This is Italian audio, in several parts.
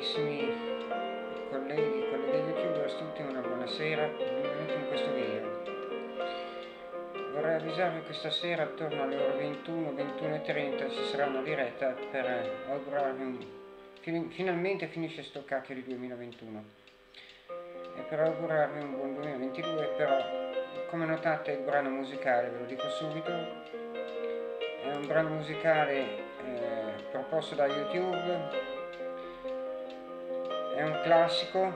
carissimi colleghi e colleghe YouTubers, tutti una buonasera, benvenuti in questo video. Vorrei avvisarvi che questa sera attorno alle ore 21, 21:30 ci sarà una diretta per augurarvi finalmente finisce sto cacchio di 2021 e per augurarvi un buon 2022. Però, come notate, il brano musicale, ve lo dico subito, è un brano musicale proposto da YouTube. È un classico,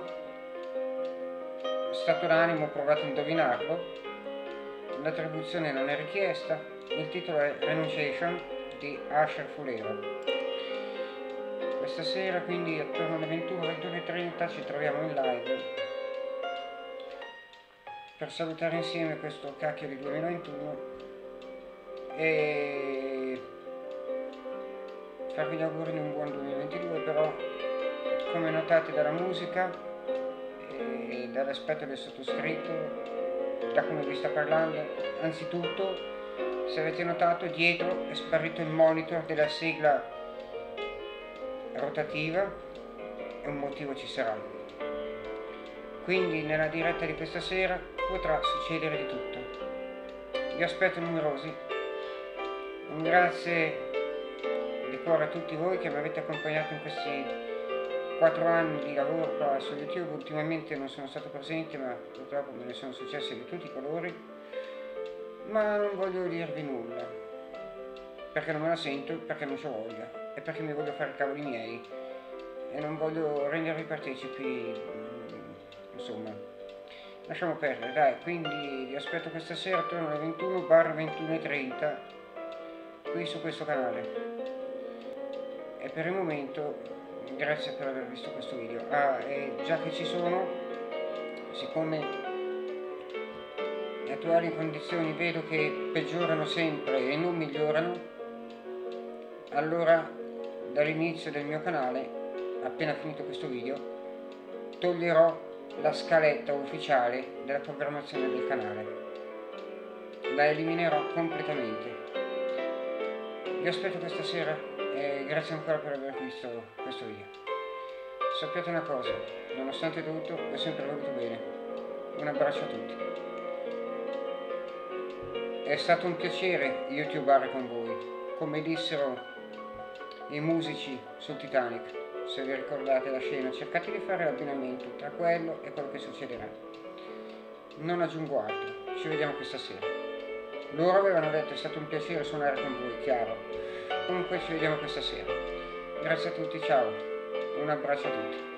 stato d'animo, provate a indovinarlo, l'attribuzione non è richiesta, il titolo è Renunciation di Asher Fulero. Questa sera quindi attorno alle 21:30 ci troviamo in live per salutare insieme questo cacchio di 2021 e farvi gli auguri di un buon 2022. Però, come notate dalla musica e dall'aspetto del sottoscritto, da come vi sta parlando, anzitutto, se avete notato, dietro è sparito il monitor della sigla rotativa e un motivo ci sarà. Quindi nella diretta di questa sera potrà succedere di tutto. Vi aspetto numerosi. Un grazie di cuore a tutti voi che mi avete accompagnato in questi 4 anni di lavoro qua su YouTube. Ultimamente non sono stato presente, ma purtroppo me ne sono successe di tutti i colori, ma non voglio dirvi nulla perché non me la sento, perché non c'ho voglia e perché mi voglio fare i cavoli miei e non voglio rendervi partecipi, insomma, lasciamo perdere, dai. Quindi vi aspetto questa sera attorno alle 21/21:30 qui su questo canale e per il momento grazie per aver visto questo video. E già che ci sono, siccome le attuali condizioni vedo che peggiorano sempre e non migliorano, allora dall'inizio del mio canale, appena finito questo video, toglierò la scaletta ufficiale della programmazione del canale, la eliminerò completamente. Vi aspetto questa sera e grazie ancora per aver visto questo video. Sappiate una cosa, nonostante tutto vi ho sempre voluto bene. Un abbraccio a tutti. È stato un piacere YouTubare con voi, come dissero i musici sul Titanic. Se vi ricordate la scena, cercate di fare l'abbinamento tra quello e quello che succederà. Non aggiungo altro, ci vediamo questa sera. Loro avevano detto è stato un piacere suonare con voi, chiaro. Comunque ci vediamo questa sera. Grazie a tutti, ciao, un abbraccio a tutti.